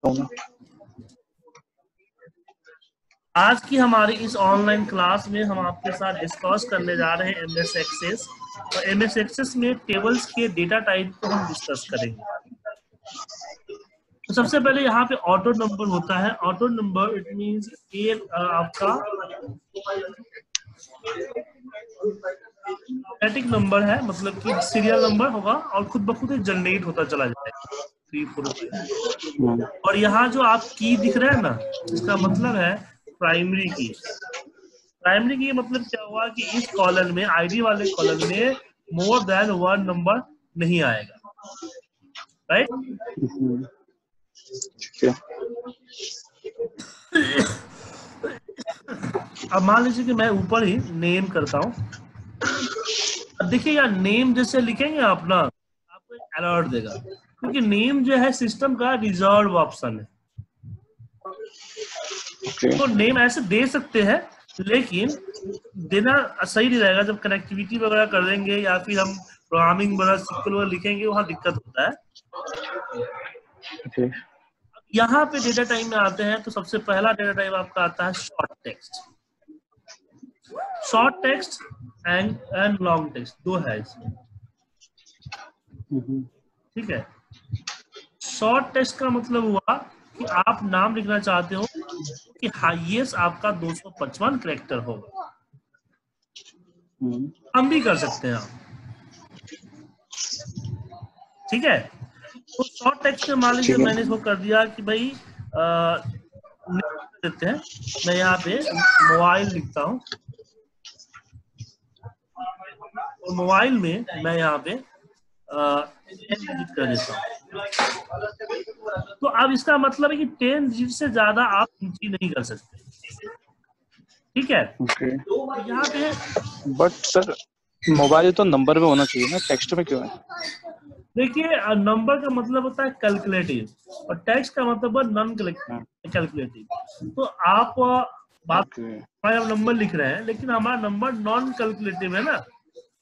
आज की हमारी इस ऑनलाइन क्लास में हम आपके साथ डिस्कस करने जा रहे हैं एमएस एक्सेस, और एमएस एक्सेस में टेबल्स के डेटा टाइप को हम डिस्कस करेंगे। तो सबसे पहले यहाँ पे ऑटो नंबर होता है। ऑटो नंबर इट मींस ये आपका स्टैटिक नंबर है, मतलब कि सीरियल नंबर होगा और खुद ब खुद जनरेट होता चला जाएगा 3, 4, 5। और यहाँ जो आप की दिख रहा है ना, इसका मतलब है प्राइमरी की। प्राइमरी की मतलब क्या हुआ कि इस कॉलम में, आईडी वाले कॉलम में मोर देन 1 नंबर नहीं आएगा, राइट? अब मान लीजिए कि मैं ऊपर ही नेम करता हूँ। अब देखिए यार, नेम जैसे लिखेंगे आप ना, आपको एक अलर्ट देगा, क्योंकि नेम जो है सिस्टम का रिजर्व ऑप्शन है। तो नेम ऐसे दे सकते हैं, लेकिन देना सही नहीं रहेगा। जब कनेक्टिविटी वगैरह कर देंगे या फिर हम प्रोग्रामिंग वगैरह सिक्वल वगैरह लिखेंगे, वहाँ दिक्कत होता है। यहाँ पे डेटा टाइप में आते हैं, तो सबसे पहला डेटा टाइप आपका आता है short text. Short text and long text, दो है इसमें, ठीक है। शॉर्ट टेक्स्ट का मतलब हुआ कि आप नाम लिखना चाहते हो कि हाईएस्ट आपका 255 कैरेक्टर होगा। हम भी कर सकते हैं आप, ठीक है। तो शॉर्ट टेक्स्ट में मान लीजिए मैंने इसको कर दिया कि भाई देते हैं, मैं यहाँ पे मोबाइल लिखता हूँ, और मोबाइल में मैं यहाँ पे 10 डिजिट कर देता हूँ। तो अब इसका मतलब है कि 10 डिजिट से ज्यादा आप एंट्री नहीं कर सकते, ठीक है। तो यहाँ पे बट सर मोबाइल तो नंबर में होना चाहिए ना, टेक्स्ट में क्यों है? देखिए, नंबर का मतलब होता है कैलकुलेटिव, और टेक्स्ट का मतलब है नॉन कैलकुलेटिव। तो आप बात नंबर लिख रहे हैं, लेकिन हमारा नंबर नॉन कैलकुलेटिव है ना।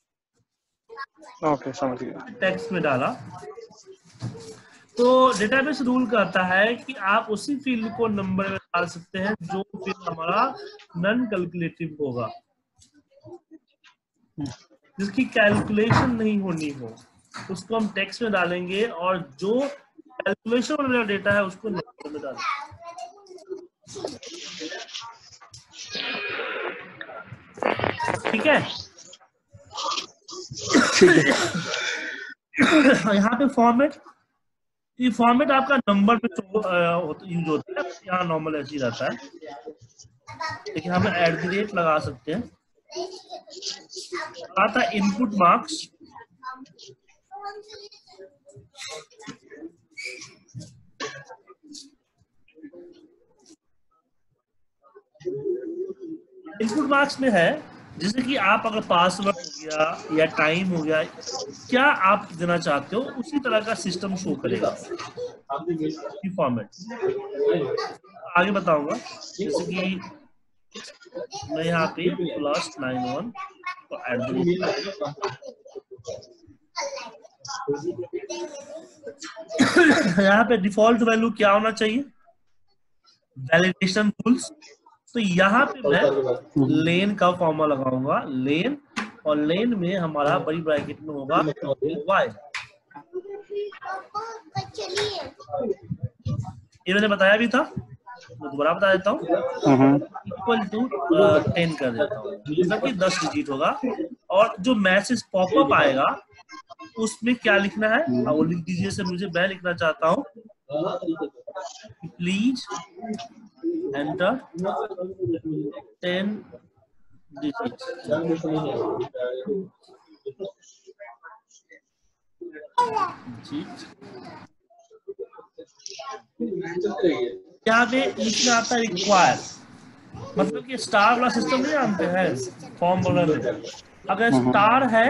ओके, समझ गया। टेक्स्ट में डाला तो डेटाबेस रूल कहता है कि आप उसी फील्ड को नंबर में डाल सकते हैं जो फील्ड हमारा नॉन कैलकुलेटिव होगा, जिसकी कैलकुलेशन नहीं होनी हो, उसको हम टेक्स्ट में डालेंगे, और जो कैलकुलेशन वाला डेटा है उसको नंबर में डालेंगे, ठीक है। यहाँ पे फॉर्मेट, ये फॉर्मेट आपका नंबर पे यूज होता है, यहाँ नॉर्मल ऐसे ही रहता है, लेकिन हम @ लगा सकते हैं। आता है इनपुट मार्क्स, इनपुट मार्क्स में है जैसे कि आप अगर पासवर्ड हो गया या टाइम हो गया, क्या आप देना चाहते हो उसी तरह का सिस्टम शो करेगा फॉर्मेट। आगे बताऊंगा, जैसे कि मैं यहाँ पे +91 तो यहाँ पे डिफॉल्ट वैल्यू क्या होना चाहिए, वैलिडेशन रूल्स। तो यहाँ पे मैं लेन का फॉर्मूला लगाऊंगा, लेन, और लेन में हमारा बड़ी ब्रैकेट में होगा y। ये मैंने बताया भी था, मैं दोबारा बता देता हूँ, = 10 कर देता हूँ, मतलब कि 10 डिजिट होगा। और जो मैसेज पॉपअप आएगा उसमें क्या लिखना है, वो लिख दीजिए सर। मुझे मैं लिखना चाहता हूँ प्लीज एंटर 10 डिजिट। यहाँ पे लिखना आता है रिक्वायर, मतलब कि स्टार वाला सिस्टम नहीं जानते हैं फॉर्म वगैरह में, अगर स्टार है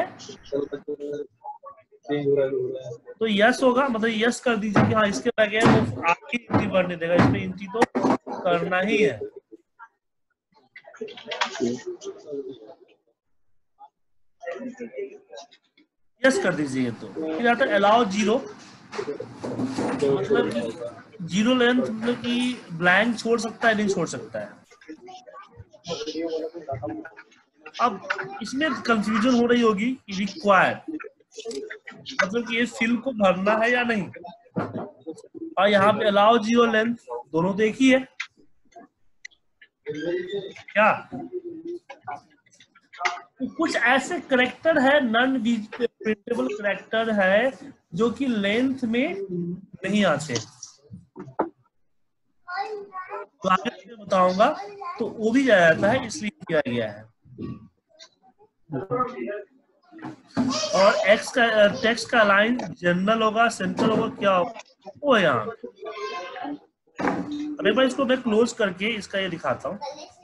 तो यस होगा, मतलब यस कर दीजिए कि हाँ इसके बगैर वो आपकी एंट्री बढ़ने देगा, इसमें एंट्री तो करना ही है। यस कर दीजिए। तो फिर आता है अलाउ 0, मतलब कि जीरो लेंथ मतलब कि ब्लैंक छोड़ सकता है, नहीं छोड़ सकता है। अब इसमें कंफ्यूजन हो रही होगी कि रिक्वायर्ड मतलब कि ये फिल को भरना है या नहीं, और यहाँ पे अलाउ जीरो लेंथ, दोनों तो एक ही है क्या? तो कुछ ऐसे करेक्टर है, नॉन प्रिंटेबल करेक्टर है जो कि लेंथ में नहीं आते, तो आगे मैं बताऊंगा। तो वो भी जाता है, इसलिए किया गया है। और एक्स का टेक्स्ट का लाइन जनरल होगा, सेंट्रल होगा, क्या होगा वो यहाँ। अब एक बार इसको मैं क्लोज करके इसका ये दिखाता हूँ।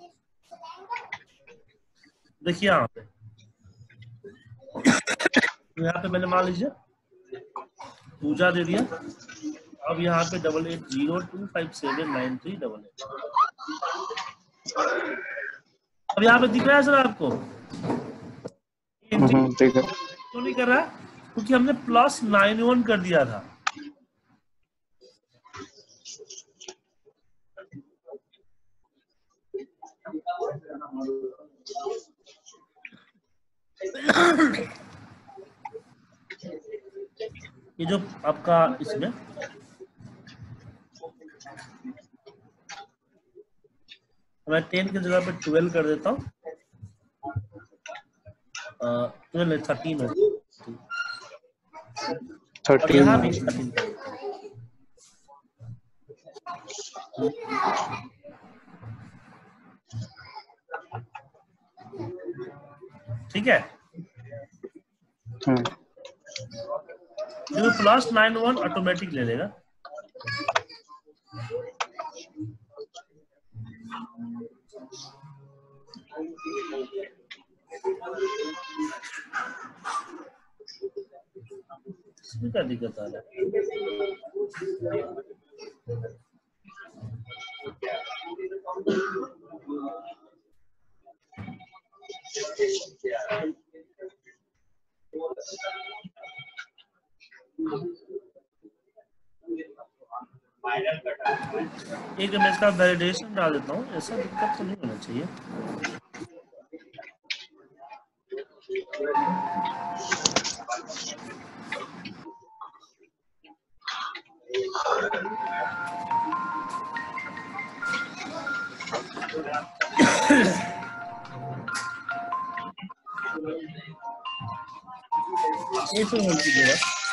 देखिए यहाँ पे, तो यहाँ पे मैंने मान लीजिए पूजा दे दिया। अब यहाँ पे 8802579388। अब यहाँ पे दिख रहा है सर आपको? ठीक है। क्यों नहीं कर रहा है? क्योंकि हमने +91 कर दिया था। ये जो आपका इसमें मैं 10 की जगह पे 12 कर देता हूँ। 12 13 हो, 13 यहाँ भी 13 कर देता हूँ। ठीक है, जो +91 ऑटोमेटिक ले लेगा। इसमें क्या दिक्कत आ रहा है? एक मैं इसका वैलिडेशन डाल देता हूँ, ऐसा दिक्कत तो नहीं होना चाहिए। एक तो होल्ड कीजिएगा।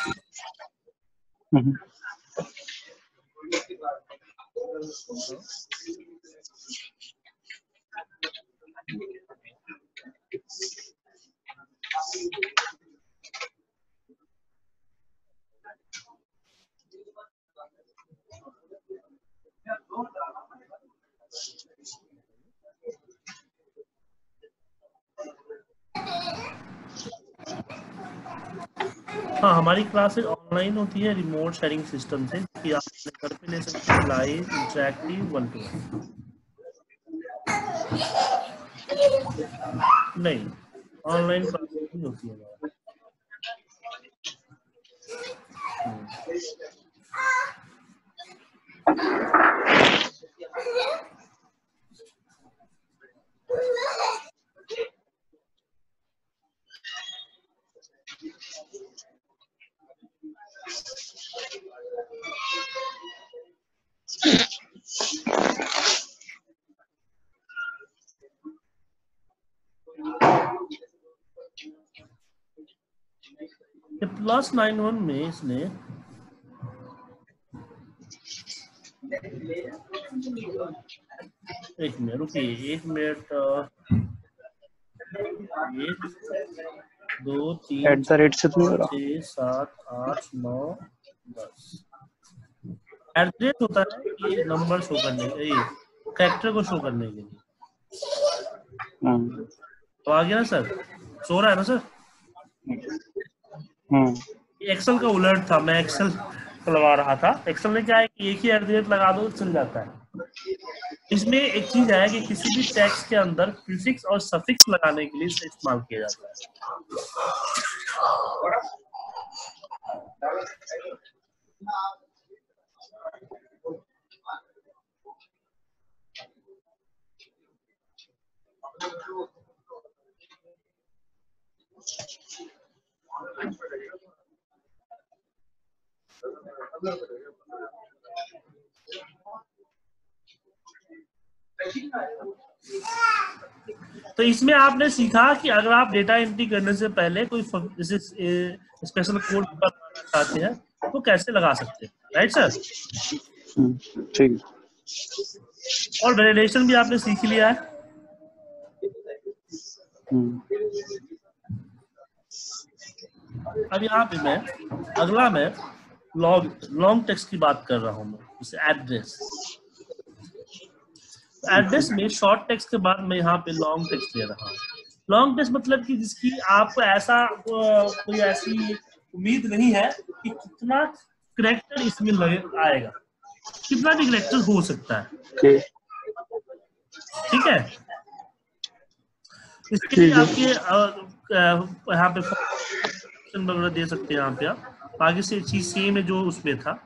हाँ, हमारी क्लासेस ऑनलाइन होती है रिमोट शेयरिंग सिस्टम से, कि आप अपने घर पे ले सकते हैं, लाइव इंटरेक्टिव 1 to 1। नहीं, ऑनलाइन क्लासेस नहीं होती है हमारी। +91 में इसने एक मिनट रुकिए, 1 मिनट, 1 2 3 @ से तो नहीं हो रहा। 6 7 8 9 10 एड्रेस होता है ये नंबर शो करने के लिए, कैरेक्टर को शो करने के लिए। तो आ गया ना सर? सो रहा है ना सर? एक्सेल का उलट था, मैं एक्सेल खुलवा रहा था। एक्सेल में क्या है कि एक ही @ लगा दो चल जाता है। इसमें एक चीज है कि किसी भी टेक्स्ट के अंदर प्रीफिक्स और सफिक्स लगाने के लिए इसे इस्तेमाल किया जाता है। तो इसमें आपने सीखा कि अगर आप डेटा एंट्री करने से पहले कोई जैसे स्पेशल कोड लगाना चाहते हैं तो कैसे लगा सकते हैं, राइट सर? ठीक। और वैलिडेशन भी आपने सीख लिया है। अब यहाँ पे अगला मैं लॉन्ग टेक्स्ट की बात कर रहा हूँ मैं, जैसे एड्रेस। एड्रेस में शॉर्ट टेक्स्ट के बाद मैं यहाँ पे लॉन्ग टेक्स्ट ले रहा हूँ। लॉन्ग टेक्स्ट मतलब कि जिसकी आपको ऐसा कोई ऐसी उम्मीद नहीं है कि कितना करेक्टर इसमें आएगा, कितना भी करेक्टर हो सकता है। ठीक है, इसके लिए आपके यहाँ पे वगैरह दे सकते हैं यहाँ पे आप। बाकी से चीज सेम है जो उसमें था।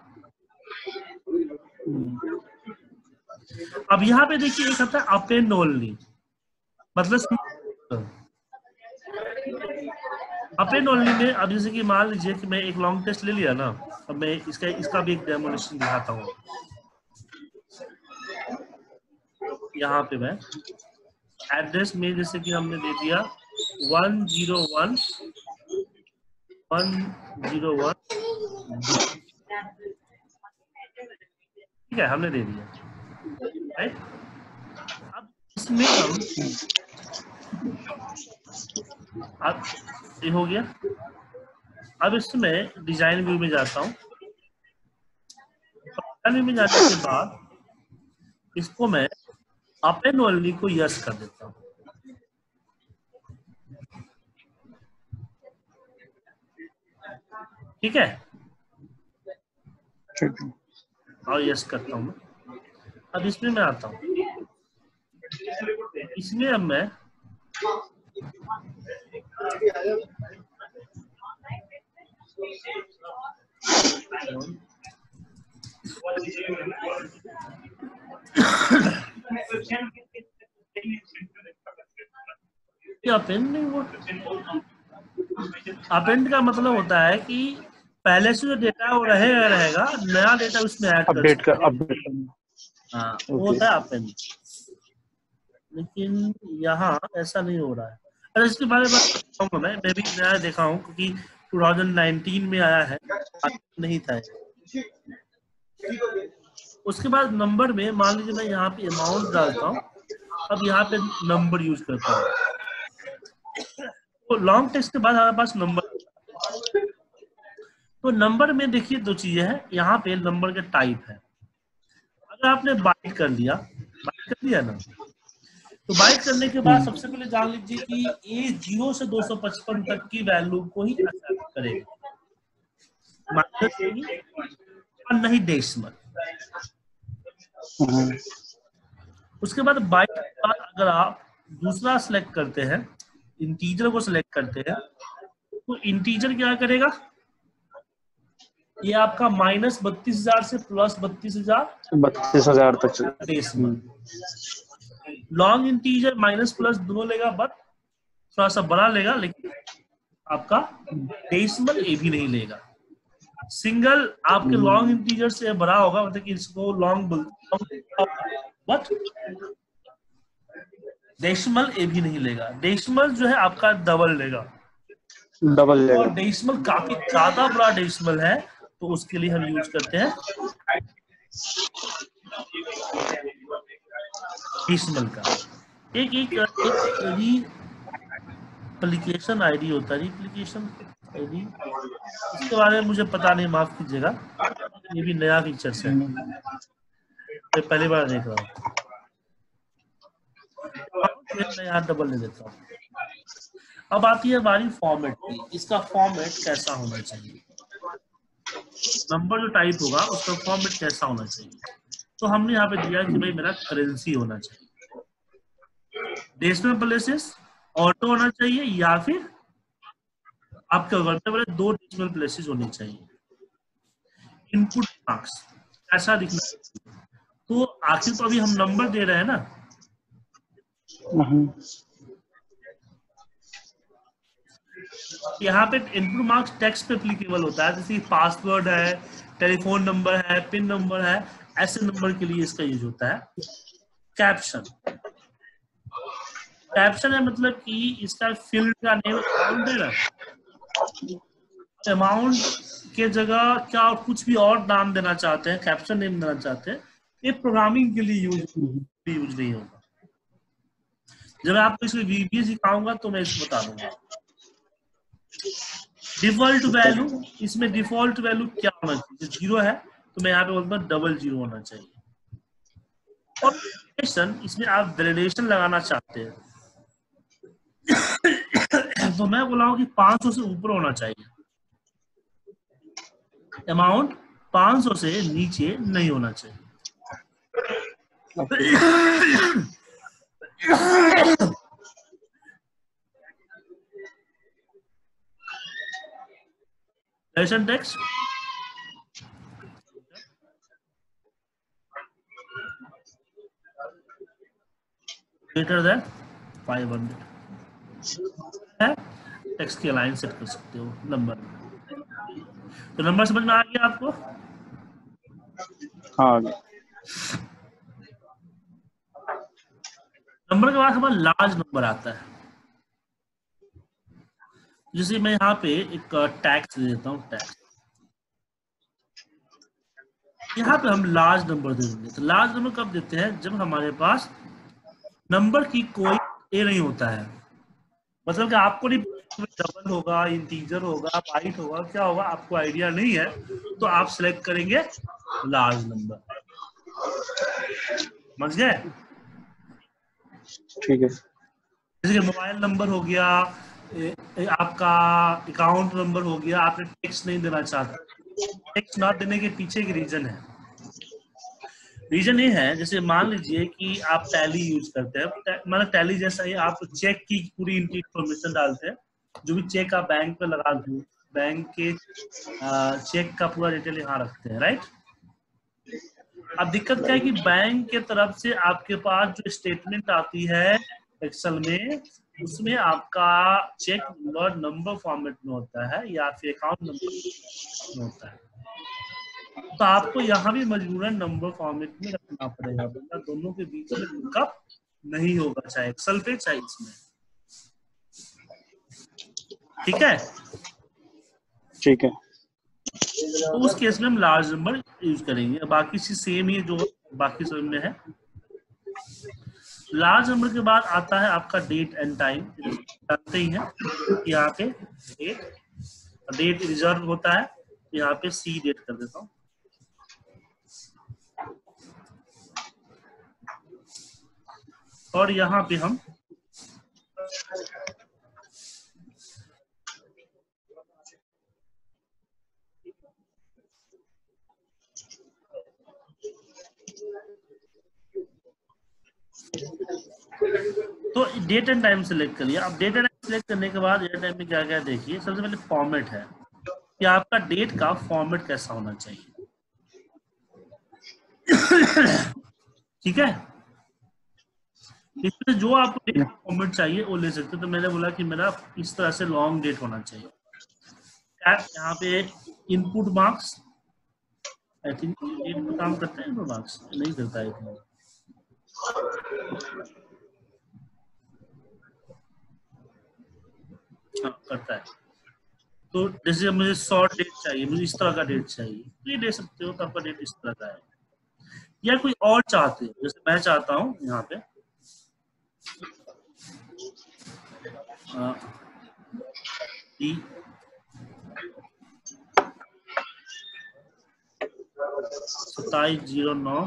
अब यहाँ पे देखिए एक आता है अपेंड ओनली, मतलब अपेंड ओनली में अब जैसे कि मान लीजिए कि मैं एक लॉन्ग टेस्ट ले लिया ना, अब मैं इसका भी एक डेमोन्स्ट्रेशन दिखाता हूँ। यहाँ पे मैं एड्रेस में जैसे कि हमने दे दिया 101 ठीक है, हमने दे दिया, राइट। अब इसमें हम अब ये हो गया। अब इसमें डिजाइन व्यू में जाता हूँ। डिजाइन व्यू में जाने के बाद इसको मैं अपेंड ओनली को यस कर देता हूँ। ठीक है, और यस करता हूँ मैं। अब इसमें मैं आता हूँ, इसमें अब मैं अपेंड नहीं हुआ। अपेंड का मतलब होता है कि पहले से जो डेटा है वो रहेगा, नया डेटा उसमें ऐड अपडेट कर। हाँ, वो होता है अपेंड। लेकिन यहाँ ऐसा नहीं हो रहा है। अरे इसके बारे में बताऊंगा मैं भी नया देखा हूँ क्योंकि 2019 में आया है, नहीं था। उसके बाद नंबर में मान लीजिए मैं यहाँ पे अमाउंट डालता हूँ, अब यहाँ पे नंबर यूज करता हूँ। तो लॉन्ग टेक्स्ट के बाद हमारे पास नंबर, तो नंबर में देखिए दो चीजें हैं। यहाँ पे नंबर का टाइप है। अगर आपने बाइट कर दिया ना, तो बाइट करने के बाद सबसे पहले जान लीजिए कि ये 0 से 255 तक की वैल्यू को ही एक्सेप्ट करेगा, माइनस नहीं और नहीं डेसिमल। उसके बाद बाइट के बाद अगर आप दूसरा सिलेक्ट करते हैं, इंटीजर को सिलेक्ट करते हैं, तो इंटीजर क्या करेगा, ये आपका माइनस 32,000 से प्लस 32,000 तक decimal. Long integer minus plus दोनों लेगा, बट थोड़ा सा बड़ा लेगा, लेकिन आपका डेसिमल ए भी नहीं लेगा। सिंगल आपके लॉन्ग इंटीजर से बड़ा होगा, मतलब कि इसको लॉन्ग बट डेसिमल ए भी नहीं लेगा। डेसिमल जो है आपका डबल लेगा, और डेसिमल काफी ज्यादा बड़ा डेसिमल है तो उसके लिए हम यूज करते हैं डेसिमल का एक रिप्लिकेशन आईडी होता है, रिप्लिकेशन आईडी, इसके बारे में मुझे पता नहीं, माफ कीजिएगा, ये भी नया फीचर्स है, मैं पहली बार देख रहा हूँ। मैं यहाँ डबल ले देता हूँ। अब आती है हमारी फॉर्मेट की। इसका फॉर्मेट कैसा होना चाहिए, नंबर जो टाइप होगा उसका फॉर्मेट कैसा होना चाहिए। तो हमने यहाँ पे दिया कि भाई मेरा करेंसी होना चाहिए, डेसिमल प्लेसेस ऑटो होना चाहिए, या फिर आपके करते वाले 2 डेसिमल प्लेसेस होनी चाहिए। इनपुट मार्क्स ऐसा दिखना चाहिए। तो आखिर तो अभी हम नंबर दे रहे हैं ना, यहाँ पे इनपुट मार्क्स टेक्स्ट पे एप्लीकेबल होता है, जैसे पासवर्ड है, टेलीफोन नंबर है, पिन नंबर है, ऐसे नंबर के लिए इसका यूज होता है। कैप्शन, कैप्शन है मतलब कि इसका फील्ड का नेम अमाउंट है ना, अमाउंट के जगह क्या कुछ भी और नाम देना चाहते हैं, कैप्शन नेम देना चाहते हैं, ये प्रोग्रामिंग के लिए यूज नहीं होगा। जब मैं आपको इसमें वीबीए सिखाऊंगा तो मैं इसको बता दूंगा। डिफॉल्ट वैल्यू, इसमें डिफॉल्ट वैल्यू क्या होना चाहिए, 0 है तो मैं यहाँ पे बोलता हूँ 00 होना चाहिए। और इसमें आप वैलिडेशन लगाना चाहते हैं तो मैं बोला हूँ कि 500 से ऊपर होना चाहिए, अमाउंट 500 से नीचे नहीं होना चाहिए। Relation text greater than 500 है, टेक्स्ट की अलाइन सेट कर सकते हो नंबर। तो नंबर समझ में आ गया आपको? हाँ। नंबर के बाद हमारा लार्ज नंबर आता है, जैसे मैं यहाँ पे एक टैक्स दे देता हूँ, टैक्स यहाँ पे हम लार्ज नंबर दे देंगे। तो लार्ज नंबर कब देते हैं, जब हमारे पास नंबर की कोई ए नहीं होता है, मतलब कि आपको नहीं डबल होगा, इंटीजर होगा, बाइट होगा, क्या होगा आपको आइडिया नहीं है, तो आप सिलेक्ट करेंगे लार्ज नंबर। समझ गए? ठीक है। जैसे मोबाइल नंबर हो गया, आपका अकाउंट नंबर हो गया, आपने टेक्स्ट नहीं देना चाहते, टेक्स्ट ना देने के पीछे की रीजन है, रीजन ये है, जैसे मान लीजिए कि आप टैली यूज करते हैं, मतलब टैली जैसा ही आप चेक की पूरी इंफॉर्मेशन डालते हैं, जो भी चेक आप बैंक पे लगा दो, बैंक के चेक का पूरा डिटेल यहाँ रखते हैं, राइट? अब दिक्कत क्या है कि बैंक के तरफ से आपके पास जो स्टेटमेंट आती है एक्सेल में, उसमें आपका चेक नंबर फॉर्मेट में होता है या फिर अकाउंट नंबर में होता है, तो आपको यहाँ भी मजबूरन नंबर फॉर्मेट में रखना पड़ेगा, वरना दोनों के बीच में लुकअप नहीं होगा, चाहे एक्सेल पे चाहे इसमें। ठीक है? ठीक है। तो उस केस में हम लार्ज नंबर यूज करेंगे, बाकी चीज सेम ही जो बाकी सब में है। लार्ज नंबर के बाद आता है आपका डेट एंड टाइम, जानते ही हैं, यहाँ पे डेट रिजर्व होता है, यहाँ पे सी डेट कर देता हूँ। और यहाँ पे हम तो डेट एंड टाइम सेलेक्ट कर लिया। अब डेट एंड टाइम सेलेक्ट करने के बाद डेट टाइम में क्या क्या देखिए, सबसे पहले फॉर्मेट है कि आपका डेट का फॉर्मेट कैसा होना चाहिए। ठीक है? इसमें जो आपको डेट का फॉर्मेट चाहिए वो ले सकते हो। तो मैंने बोला कि मेरा इस तरह से लॉन्ग डेट होना चाहिए। यहाँ पे input mask, I think date पे काम करते हैं, इनपुट मार्क्स नहीं करता है, हाँ करता है। तो जैसे मुझे शॉर्ट डेट चाहिए, मुझे इस तरह का डेट चाहिए, तो ये दे सकते हो, तो आपका डेट इस तरह का है। या कोई और चाहते हो, जैसे मैं चाहता हूँ यहाँ पे 27/09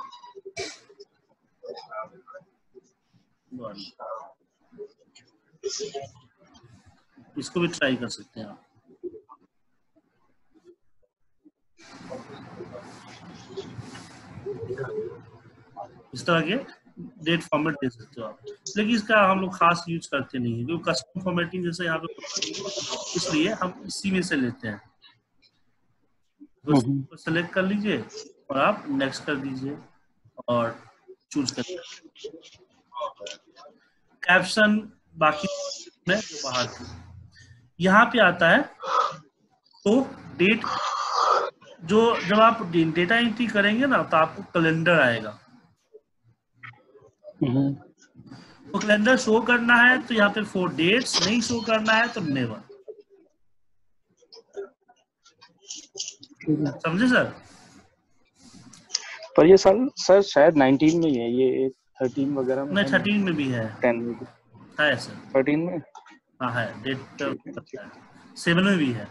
इसको भी ट्राई कर सकते हैं आप। इस तरह के डेट फॉर्मेट दे सकते हो आप, लेकिन इसका हम लोग खास यूज करते नहीं है, क्योंकि कस्टम फॉर्मेटिंग जैसे यहाँ पे, इसलिए हम इसी में से लेते हैं। तो सेलेक्ट कर लीजिए और आप नेक्स्ट कर दीजिए और चूज कर कैप्शन बाकी में जो बाहर थी। यहाँ पे आता है तो डेट, जो जब आप डेटा एंट्री करेंगे ना तो आपको कैलेंडर आएगा, तो कैलेंडर शो करना है तो यहाँ पे 4 डेट्स, नहीं शो करना है तो नेवर। समझे सर? पर ये साल सर शायद 19 में ही है, ये 13 वगैरह में नहीं, है 13 में भी है 10 में भी सर। 13 में हाँ है, डेट 7 में भी है।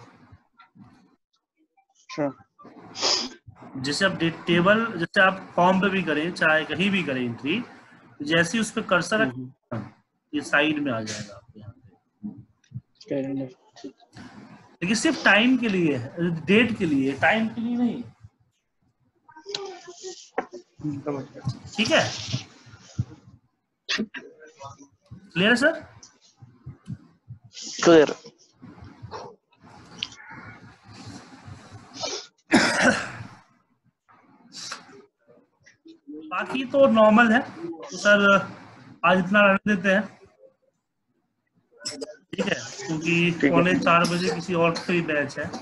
अच्छा। जैसे आप डेट टेबल, जैसे आप फॉर्म पे भी करें चाहे कहीं भी करें एंट्री, जैसे ही उस पर कर्सर ये साइड में आ जाएगा आपके यहाँ पे, लेकिन सिर्फ टाइम के लिए है, डेट के लिए, टाइम के लिए नहीं। ठीक है, क्लियर है सर? क्लियर। बाकी तो नॉर्मल है, तो सर आज इतना रहने देते हैं, ठीक है, क्योंकि 3:45 किसी और का भी बैच है।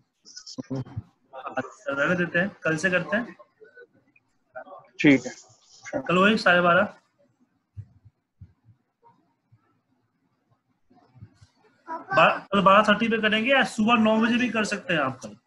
आज रहने देते हैं, कल से करते हैं। ठीक है, कल वही 12:30, कल 12:30 पे करेंगे, या सुबह 9 बजे भी कर सकते हैं आप कल।